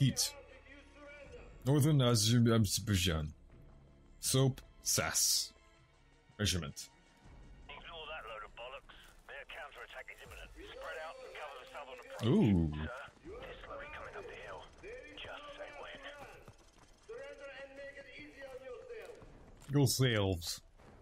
Heat. Northern Azerbaijan. Soap, SAS. Regiment. Ignore that load of bollocks. Their counterattack is imminent. Spread out and cover the southern approach. Ooh. Sir, they're slowly coming up the hill. Just say when. Surrender and make it easy on yourself. Yourselves.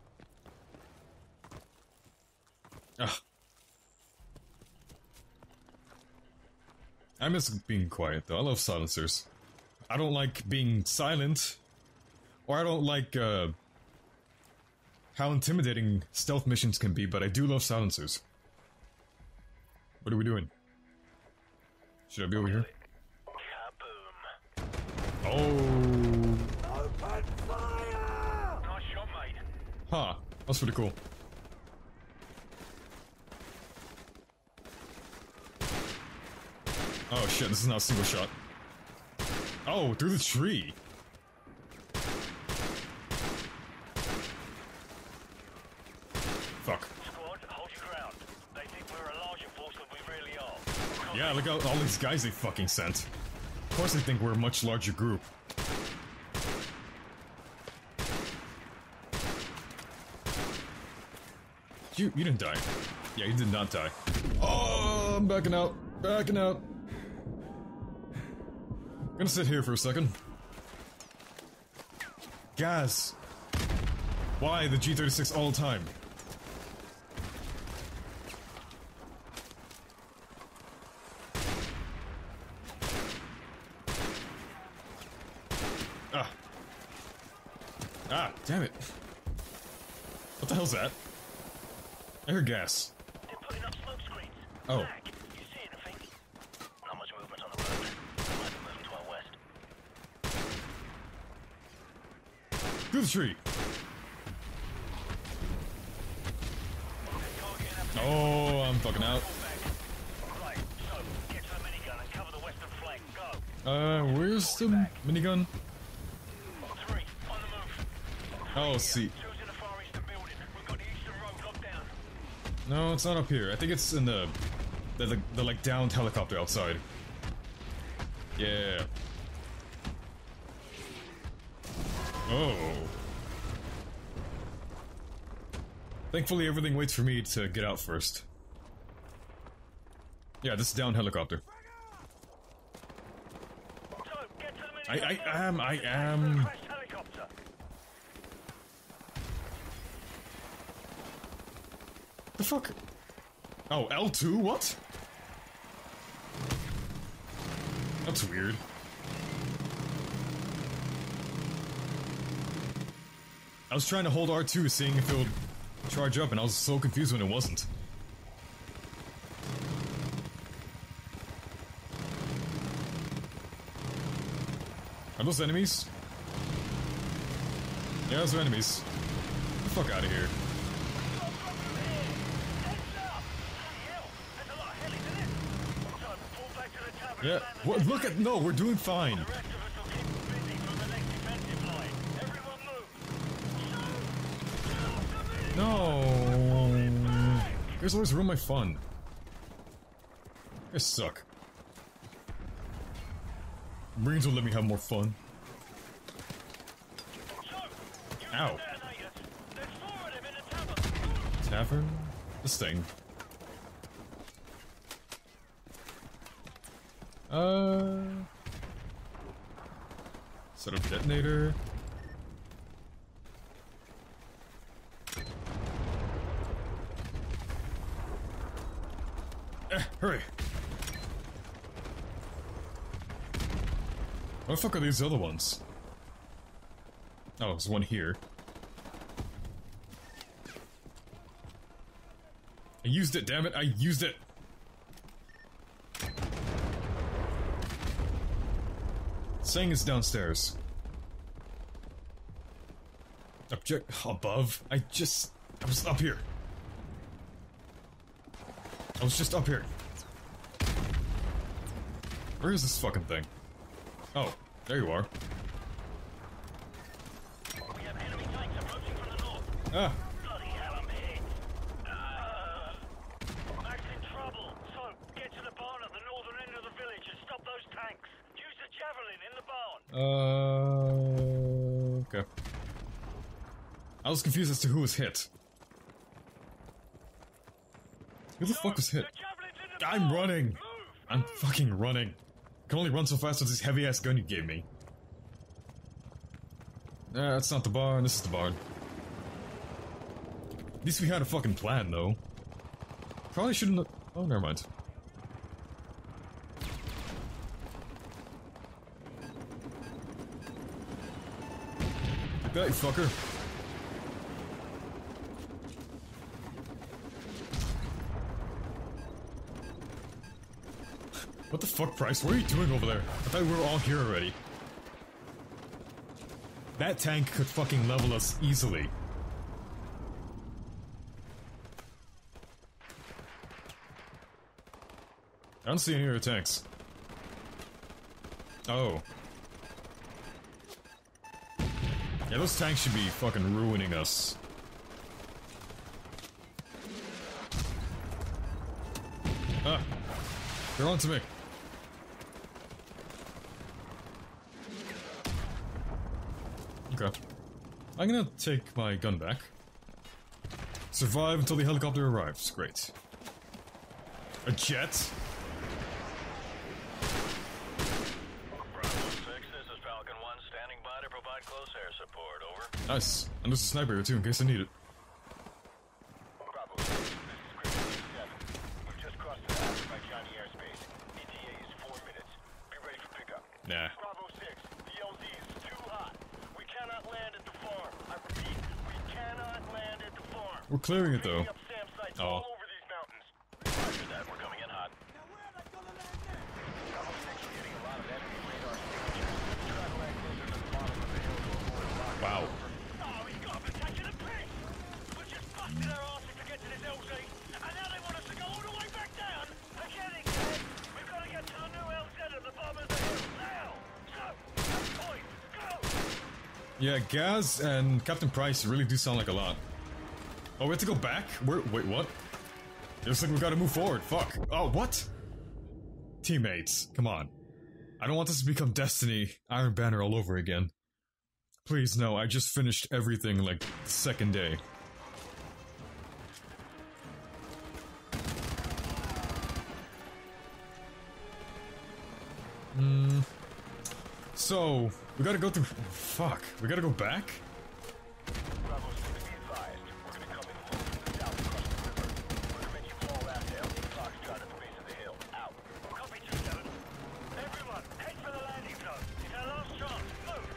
Ah. I miss being quiet though. I love silencers. I don't like being silent. Or I don't like, how intimidating stealth missions can be, but I do love silencers. What are we doing? Should I be over here? Kaboom. Oh. Open fire! Nice shot, mate. Huh. That's pretty cool. Oh shit, this is not a single shot. Oh, through the tree! Fuck. Squad, hold your ground. They think we're a larger force than we really are. Yeah, look at all these guys they fucking sent. Of course they think we're a much larger group. You didn't die. Yeah, you did not die. Oh, I'm backing out. Backing out. Gonna sit here for a second. Gas. Why the G36 all the time? Ah. Ah, damn it. What the hell's that? I heard gas. They're putting up smoke screens. Oh. Zach, you see anything? Not much movement on the road. They might be moving to our west. Through the tree. Oh, I'm fucking out. Right, so get to the minigun and cover the western flank. Go. Where's the minigun? 3, on the move. Oh, see. 2's in the far eastern building. We've got the eastern road locked down. No, it's not up here. I think it's in the like downed helicopter outside. Yeah. Oh. Thankfully, everything waits for me to get out first. Yeah, this is down helicopter. So, get to the minigun. I am. Crashed helicopter. The fuck? Oh, L2? What? That's weird. I was trying to hold R2, seeing if it would charge up, and I was so confused when it wasn't. Are those enemies? Yeah, those are enemies. Get the fuck out of here. Yeah, what, look at- no, we're doing fine. The rest of us will keep busy from the next defensive line. Everyone move. No. You guys always ruin my fun. You guys suck. Marines will let me have more fun. Ow. There's 4 of them in the tavern. Tavern? This thing. Set up detonator. Hurry! What the fuck are these other ones? Oh, there's one here. I used it, damn it! I used it! Saying it's downstairs. Object above? I was up here. I was just up here. Where is this fucking thing? Oh, there you are. We have enemy tanks approaching from the north. Ah, Bloody hell, I'm hit. Mac's in trouble. So, get to the barn at the northern end of the village and stop those tanks. Use the Okay. I was confused as to who was hit. Who the fuck was hit? I'm running! I'm fucking running. I can only run so fast with this heavy ass gun you gave me. Nah, that's not the barn, this is the barn. At least we had a fucking plan, though. Probably shouldn't have. Oh, never mind. Take that, you fucker. What the fuck, Price? What are you doing over there? I thought we were all here already. That tank could fucking level us easily. I don't see any other tanks. Oh. Yeah, those tanks should be fucking ruining us. Ah. They're on to me. Okay. I'm gonna take my gun back. Survive until the helicopter arrives. Great. A jet? Bravo 6, this is Falcon 1 standing by to provide close air support, over. Nice. And there's a sniper here too, in case I need it. Bravo 6, this is Griffin 7. We've just crossed the by Johnny airspace. ETA is 4 minutes. Be ready for pickup. Nah. Bravo 6, the LZ is too hot. We cannot land at the farm. I repeat, we cannot land at the farm. We're clearing it though. Up SAM sites Oh. all over these mountains. Roger that, we're coming in hot. Bravo 6, we're getting a lot of enemy radar signatures. Try to land closer to the bottom of the hill to avoid a rock. Wow. Oh, he's got me taking a piss! We just busted our asses to get to this LZ, and now they want us to go all the way back down! Forget it, kid! We've got to get to the new LZ at the bottom of the hill, now! So, point, go! Yeah, Gaz and Captain Price really do sound like a lot. Oh, we have to go back? Wait, what? It looks like we gotta move forward, fuck. Oh, what? Teammates, come on. I don't want this to become Destiny, Iron Banner all over again. Please, no, I just finished everything, like, the second day. So, we gotta go through. Fuck, we gotta go back? Bravo 6, be advised. We're gonna come in low from the south across the river. We're gonna make you fall after LZ Foxtrot at the base of the hill. Out. Copy 2-7. Everyone, head for the landing zone. It's our last chance. Move!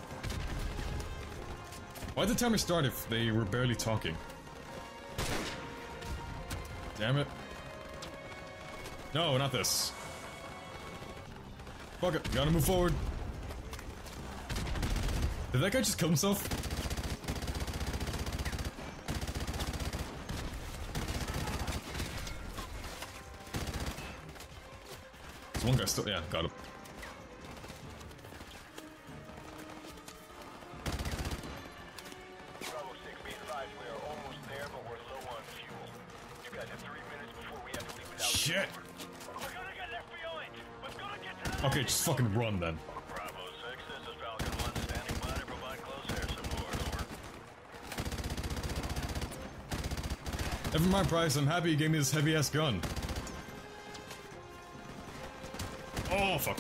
Why'd the timer start if they were barely talking? Damn it. No, not this. Fuck it, gotta move forward. Did that guy just kill himself? There's one guy still. Yeah, got him. Bravo 6, be advised we are almost there, but we're low on fuel. You guys have 3 minutes before we have to leave without. Shit! We're gonna get left behind. We've gotta get to the. Okay, just fucking run then. Bravo 6, this is Falcon 1 standing by to provide close air support, over. Never mind, Price. I'm happy you gave me this heavy ass gun. Oh, fuck.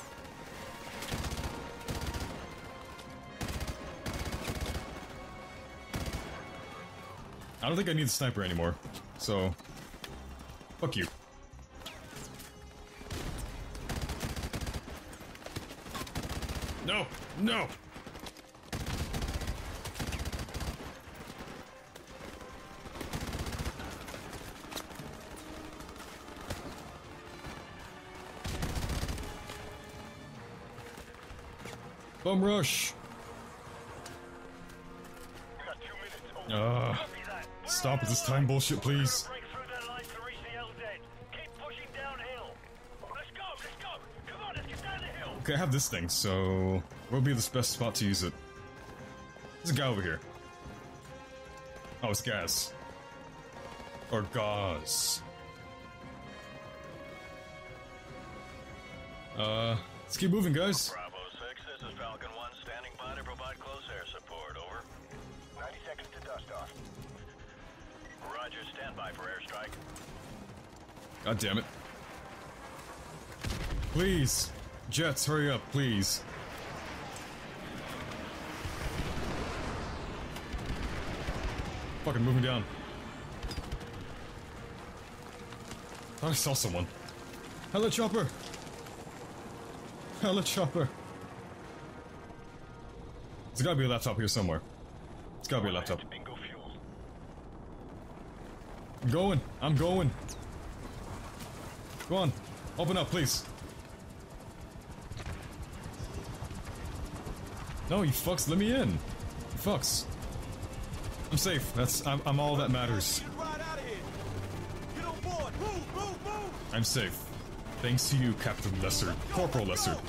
I don't think I need the sniper anymore. So, fuck you. No! No! Bum rush! We got 2 minutes. Over. Copy that. Stop with this time bullshit, please. Break through that line to reach the LZ. Keep pushing downhill. Let's go, let's go. Come on, let's get down the hill. Okay, I have this thing, so where'll be the best spot to use it? There's a guy over here. Oh, it's gas. Or gauze. Let's keep moving, guys. Bravo 6, this is Roger, stand by for airstrike. God damn it. Please. Jets, hurry up, please. Fucking moving down. Thought I saw someone. Hello, chopper. Hello, chopper. There's gotta be a laptop here somewhere. It's gotta be a laptop. Bingo fuel. I'm going. I'm going. Go on. Open up, please. No, you fucks, let me in. You fucks. I'm safe. I'm all that matters. Get right out of here. Get on board. Move, move, move. I'm safe. Thanks to you, Captain Lessard. Corporal Lessard.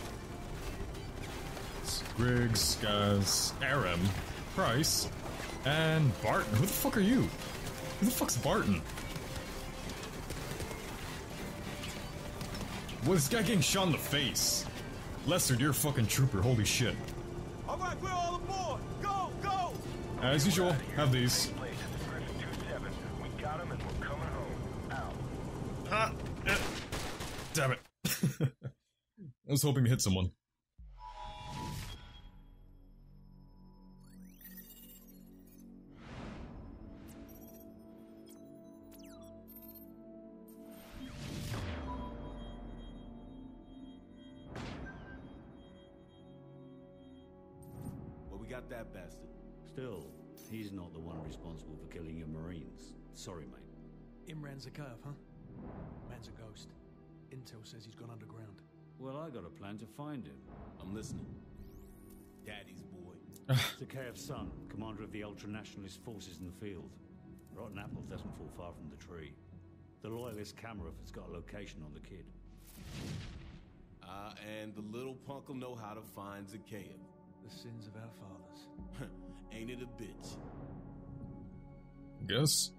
Griggs, Gaz, Aram, Price, and Barton. Who the fuck are you? Who the fuck's Barton? What is this guy getting shot in the face? Lessard, you're a fucking trooper. Holy shit. All right, we're all aboard. Go, go. As usual, have these. Place is Griffin 27. We got him and we're coming home. Out. Ah, damn it. I was hoping to hit someone. Well, we got that bastard. Still, he's not the one responsible for killing your Marines. Sorry, mate. Imran's a curve, huh? Man's a ghost. Intel says he's gone underground. Well, I got a plan to find him. I'm listening. Daddy's boy. Zakhaev's son, commander of the ultra-nationalist forces in the field. Rotten apple doesn't fall far from the tree. The loyalist camera has got a location on the kid. And the little punk'll know how to find Zakhaev. The sins of our fathers. Ain't it a bitch? Guess.